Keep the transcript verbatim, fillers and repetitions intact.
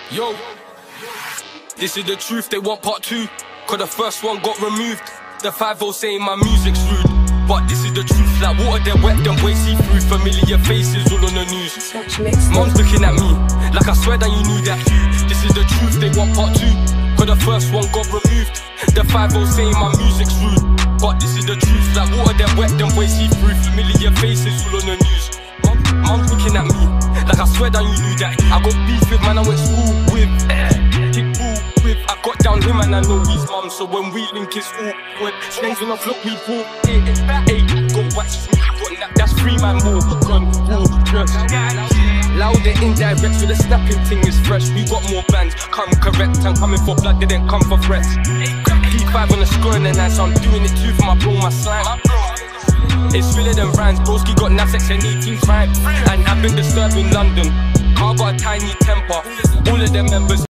Yo, this is the truth, they want part two, cause the first one got removed. The five oh saying my music's rude, but this is the truth, like water they're wet, them boys see through. Familiar faces all on the news. Mom's looking at me, like I swear that you knew that too. This is the truth, they want part two, cause the first one got removed. The five oh saying my music's rude, but this is the truth, like water they're wet, them boys see through. Familiar faces all on the news. Mom, mom's looking at me, like I swear that you knew that. I got beef with man I went to school with, eh, Pitbull with. I got down him and I know his mum, so when we link it's awkward. Strings on the floor we walk, eh, eh, eh. Go watch me, got that, that's three man more. Gun, war, just louder indirects with the snapping thing is fresh. We got more bands, come correct and coming for blood, they didn't come for threats. P five on the scoring and so I'm doing it too for my bro, my slime. It's realer than rhymes, broski got Nasex and eighteen crime. And I've been disturbed in London, I got a tiny temper. All of them members